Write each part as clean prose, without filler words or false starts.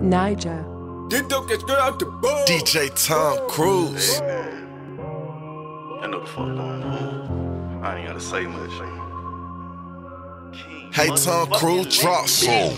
Niger. DJ Tom Cruise. Hey, man. I know the fuck going on. I ain't gotta say much. Hey, Tom Cruise, drop some.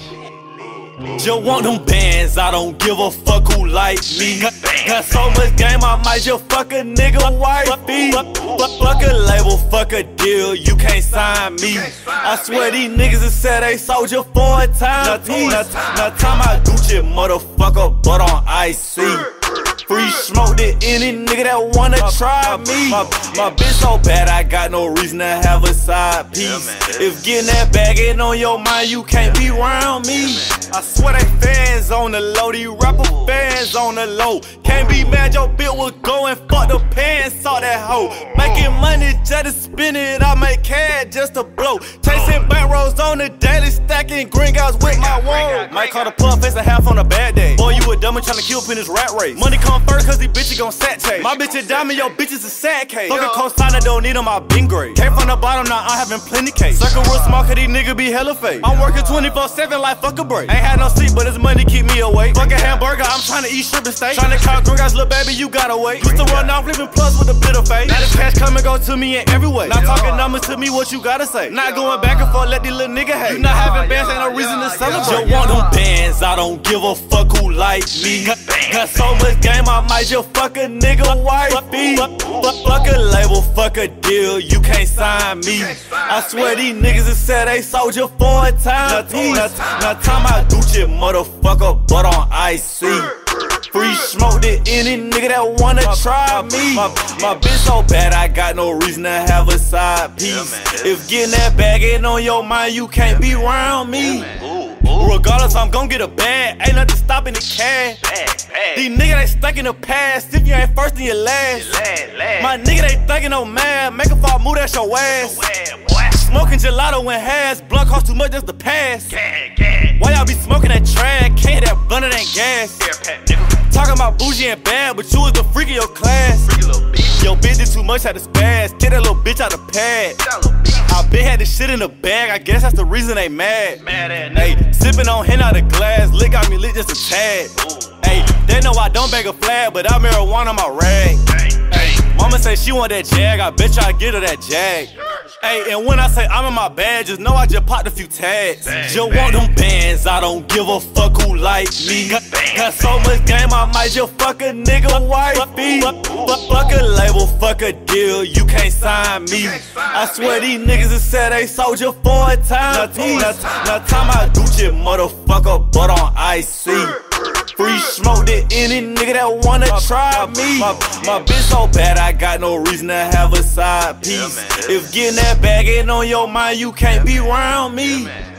Just want them bands, I don't give a fuck who like me. Got so much game, I might just fuck a nigga wifey. Fuck a label, fuck a deal, you can't sign me. I swear these niggas have said they soldier for a timepiece. Now time I Gucci, motherfucker, but on IC. Free smoke to any nigga that wanna try me. My bitch so bad, I got no reason to have a side piece. If getting that bag ain't on your mind, you can't be around me. I swear they fans on the low, these rapper fans on the low. Can't be mad your bitch was going, fuck the pants, saw that hoe. Making money just to spin it, I make cash just to blow. Chasing bank rolls on the daily, stacking green guys with my woe. Might call the plug face a half on a bad day. Boy, you a dummy tryna kill pin this rat race. Money come first cause these bitches gon' sat chase. My bitch a diamond, your bitch is a sad case. Fuckin' co-signer, don't need them, I been great. Came from the bottom, now I'm having plenty case. Circle real small cause these niggas be hella fake. I'm working 24/7 like fuck a break. Ain't had no sleep, but it's money keep me awake. Fuck a hamburger, I'm tryna eat shrimp and steak. Tryna count green guys, little baby, you gotta wait. Used to run off living plus with a bit of faith. Now this cash come and go to me in every way. Not talking numbers to me, what you gotta say. Not going back and forth, let these little nigga hate. You not having bands, ain't no reason to celebrate. Just want them bands, I don't give a fuck who like me. Got so much game, I might just fuck a nigga wifey. Fuck a label, fuck a deal, you can't sign me. I swear these niggas have said they soldier for a timepiece. Now time I Gucci, motherfucker, but on IC. Free smoke to any nigga that wanna try me. My bitch so bad, I got no reason to have a side piece. If getting that bag ain't on your mind, you can't be around me. Regardless, I'm gon' get a bag. Ain't nothing stopping the cash. These niggas they stuck in the past. If you ain't first, then you last. My nigga they thinking no mad. Make a fall move, that's your ass. Smoking gelato and hash. Blunt cost too much just to pass. Why y'all be smoking that trash? Can't that blunt, it ain't gas. Talking about bougie and bad, but you was the freak of your class. Yo, bitch did too much, had to spaz. Get that little bitch out the pad. I been had this shit in the bag, I guess that's the reason they mad. Hey, sipping on hen out of glass, lick got me lit just a tad. Hey, they know I don't bag a flag, but I marijuana on my rag. Hey, mama say she want that jag, I bet you I get her that jag. Hey, and when I say I'm in my bag, just know I just popped a few tags. Just want them bands, I don't give a fuck who like me. Got so much game, I might just fuck a nigga wifey. Fuck a label, fuck a deal, you can't sign me. I swear these niggas have said they soldier for a timepiece. Now time I Gucci, motherfucker, but on IC. Free smoke to any nigga that wanna try me. My bitch so bad, I got no reason to have a side piece. If getting that bag ain't on your mind, you can't be around me.